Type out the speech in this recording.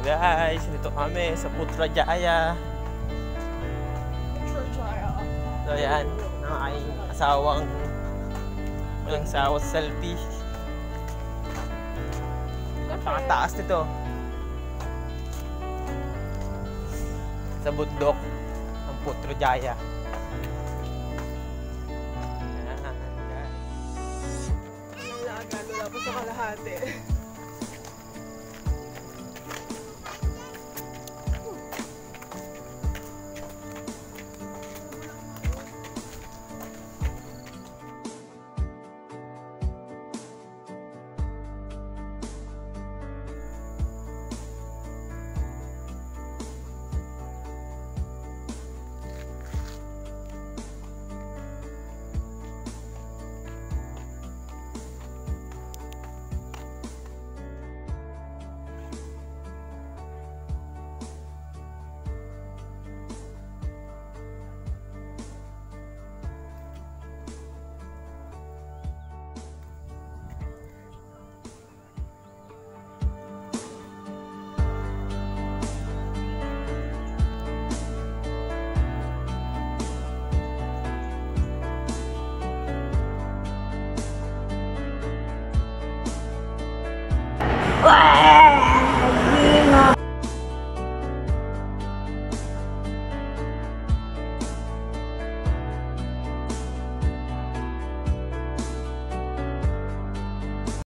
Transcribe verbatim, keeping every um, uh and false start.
Guys, dito kami sa Putrajaya. Putrajaya. So yan, ang aking asawang walang sawa sa selfie. Napakataas nito. Sa bundok ng Putrajaya. Wala, wala pa sa kalahati.